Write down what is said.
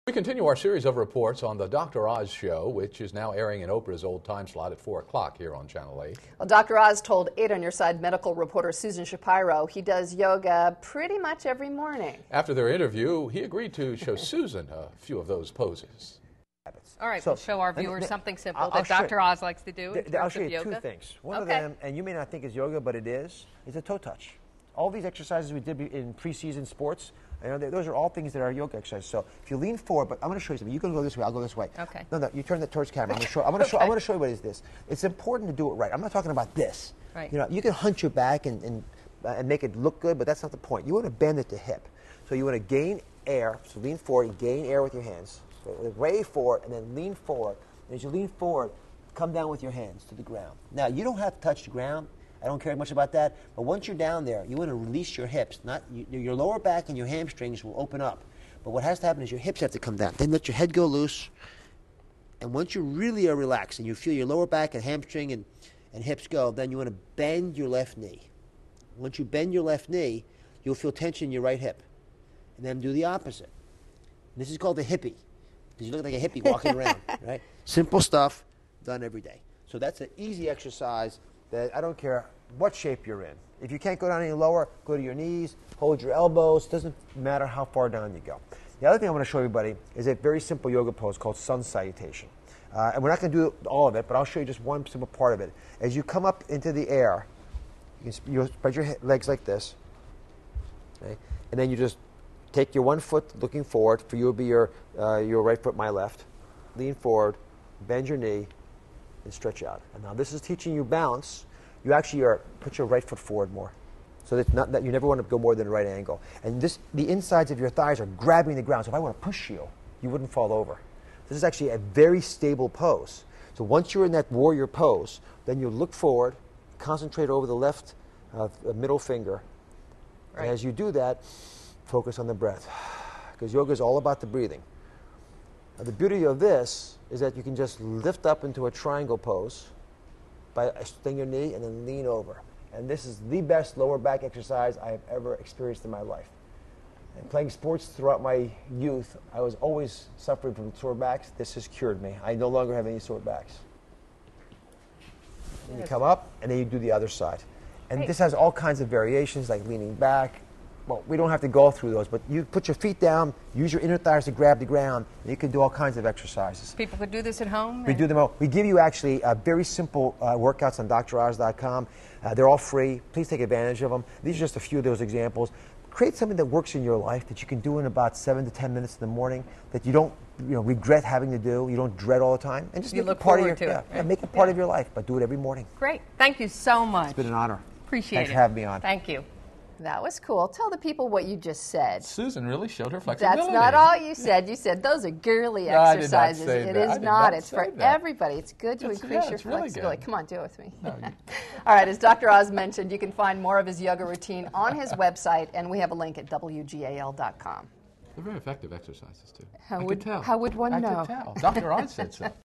We continue our series of reports on the Dr. Oz Show, which is now airing in Oprah's old time slot at 4 o'clock here on Channel 8. Well, Dr. Oz told 8 on Your Side medical reporter Susan Shapiro he does yoga pretty much every morning. After their interview, he agreed to show Susan a few of those poses. All right, we'll show our viewers something simple that Dr. Oz likes to do in terms I'll show of you yoga. two things. One of them, and you may not think is yoga, but it is a toe touch. All these exercises we did in preseason sports, those are all things that are yoga exercises. So if you lean forward, but I'm going to show you something. You can go this way, I'll go this way. Okay. No, you turn that towards camera. I'm going to show you what is this. It's important to do it right. I'm not talking about this. Right. You can hunch your back and make it look good, but that's not the point. You want to bend at the hip. So you want to gain air. So lean forward and gain air with your hands. So way forward and then lean forward. And as you lean forward, come down with your hands to the ground. Now, you don't have to touch the ground. I don't care much about that. But once you're down there, you want to release your hips. Your lower back and your hamstrings will open up. But what has to happen is your hips have to come down. Then let your head go loose. And once you really are relaxed and you feel your lower back and hamstring and hips go, then you want to bend your left knee. Once you bend your left knee, you'll feel tension in your right hip. And then do the opposite. And this is called the hippie, because you look like a hippie walking around, right? Simple stuff done every day. So that's an easy exercise that I don't care what shape you're in. If you can't go down any lower, go to your knees, hold your elbows. Doesn't matter how far down you go. The other thing I want to show everybody is a very simple yoga pose called sun salutation. And we're not going to do all of it, but I'll show you just one simple part of it. As you come up into the air, you'll spread your legs like this, okay? And then you just take your one foot looking forward. For you, will be your right foot, my left. Lean forward, bend your knee, and stretch out. And now this is teaching you balance. You actually put your right foot forward more, so that you never want to go more than the right angle. And the insides of your thighs are grabbing the ground. So if I want to push you, you wouldn't fall over. This is actually a very stable pose. So once you're in that warrior pose, then you look forward, concentrate over the left middle finger. Right. And as you do that, focus on the breath, because yoga is all about the breathing. Now, the beauty of this is that you can just lift up into a triangle pose by extending your knee and then lean over. And this is the best lower back exercise I have ever experienced in my life. And playing sports throughout my youth, I was always suffering from sore backs. This has cured me. I no longer have any sore backs. Then you come up, and then you do the other side. And this has all kinds of variations, like leaning back. Well, we don't have to go through those, but you put your feet down, use your inner thighs to grab the ground, and you can do all kinds of exercises. People could do this at home? We do them all. We give you actually very simple workouts on DrOz.com. They're all free. Please take advantage of them. These are just a few of those examples. Create something that works in your life that you can do in about 7 to 10 minutes in the morning, that you don't regret having to do, you don't dread all the time, and just make it part of your make it part of your life, but do it every morning. Great. Thank you so much. It's been an honor. Appreciate it. Thanks for having me on. Thank you. That was cool. Tell the people what you just said. Susan really showed her flexibility. That's not all you said. You said those are girly exercises. I did not say it that. is not. It's for everybody. It's good to increase your flexibility. Really Come on, do it with me. No, all right, as Dr. Oz mentioned, you can find more of his yoga routine on his website, and we have a link at WGAL.com. They're very effective exercises, too. How would one know? I could tell. Dr. Oz said so.